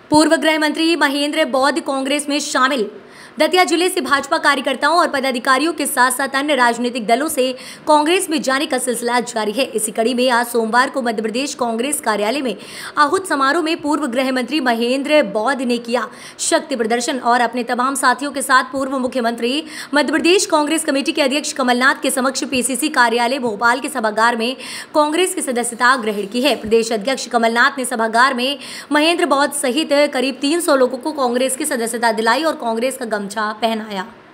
पूर्व गृह मंत्री महेंद्र बौद्ध कांग्रेस में शामिल। दतिया जिले से भाजपा कार्यकर्ताओं और पदाधिकारियों के साथ साथ अन्य राजनीतिक दलों से कांग्रेस में जाने का सिलसिला जारी है। इसी कड़ी में आज सोमवार को मध्य प्रदेश कांग्रेस कार्यालय में आहूत समारोह में पूर्व गृह मंत्री महेंद्र बौद्ध ने किया शक्ति प्रदर्शन और अपने तमाम साथियों के साथ पूर्व मुख्यमंत्री मध्य प्रदेश कांग्रेस कमेटी के अध्यक्ष कमलनाथ के समक्ष पीसीसी कार्यालय भोपाल के सभागार में कांग्रेस की सदस्यता ग्रहण की है। प्रदेश अध्यक्ष कमलनाथ ने सभागार में महेंद्र बौद्ध सहित करीब 300 लोगों को कांग्रेस की सदस्यता दिलाई और कांग्रेस का गमछा पहनाया।